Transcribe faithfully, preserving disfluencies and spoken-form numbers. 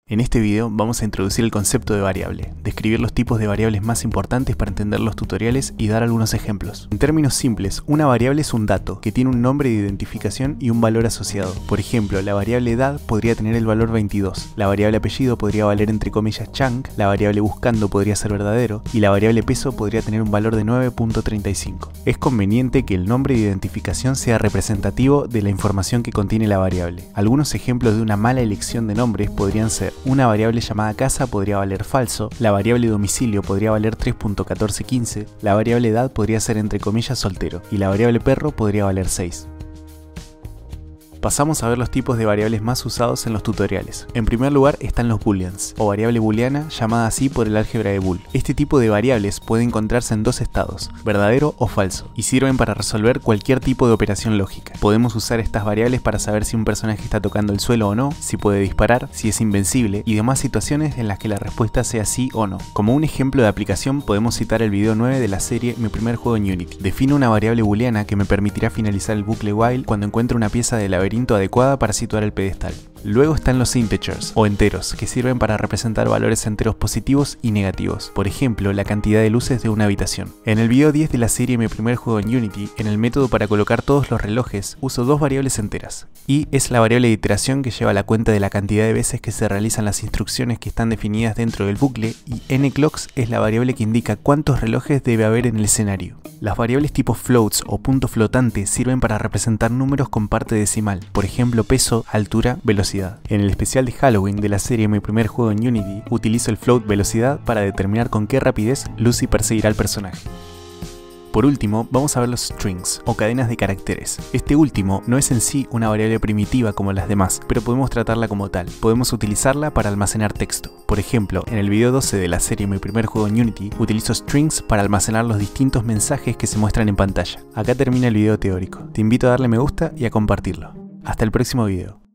En este video vamos a introducir el concepto de variable, describir los tipos de variables más importantes para entender los tutoriales y dar algunos ejemplos. En términos simples, una variable es un dato que tiene un nombre de identificación y un valor asociado. Por ejemplo, la variable edad podría tener el valor veintidós, la variable apellido podría valer entre comillas chunk, la variable buscando podría ser verdadero y la variable peso podría tener un valor de nueve punto treinta y cinco. Es conveniente que el nombre de identificación sea representativo de la información que contiene la variable. Algunos ejemplos de una mala elección de nombres podrían ser: una variable llamada casa podría valer falso, la variable domicilio podría valer tres punto catorce quince, la variable edad podría ser entre comillas soltero y la variable perro podría valer seis. Pasamos a ver los tipos de variables más usados en los tutoriales. En primer lugar están los booleans, o variable booleana llamada así por el álgebra de Boole. Este tipo de variables puede encontrarse en dos estados, verdadero o falso, y sirven para resolver cualquier tipo de operación lógica. Podemos usar estas variables para saber si un personaje está tocando el suelo o no, si puede disparar, si es invencible y demás situaciones en las que la respuesta sea sí o no. Como un ejemplo de aplicación podemos citar el video nueve de la serie Mi primer juego en Unity. Defino una variable booleana que me permitirá finalizar el bucle while cuando encuentre una pieza de laberinto adecuada para situar el pedestal. Luego están los integers, o enteros, que sirven para representar valores enteros positivos y negativos, por ejemplo, la cantidad de luces de una habitación. En el video diez de la serie Mi primer juego en Unity, en el método para colocar todos los relojes, uso dos variables enteras. I es la variable de iteración que lleva la cuenta de la cantidad de veces que se realizan las instrucciones que están definidas dentro del bucle, y nclocks es la variable que indica cuántos relojes debe haber en el escenario. Las variables tipo floats o punto flotante sirven para representar números con parte decimal, por ejemplo peso, altura, velocidad. En el especial de Halloween de la serie Mi primer juego en Unity, utilizo el float velocidad para determinar con qué rapidez Lucy perseguirá al personaje. Por último, vamos a ver los strings, o cadenas de caracteres. Este último no es en sí una variable primitiva como las demás, pero podemos tratarla como tal. Podemos utilizarla para almacenar texto. Por ejemplo, en el video doce de la serie Mi primer juego en Unity, utilizo strings para almacenar los distintos mensajes que se muestran en pantalla. Acá termina el video teórico. Te invito a darle me gusta y a compartirlo. Hasta el próximo video.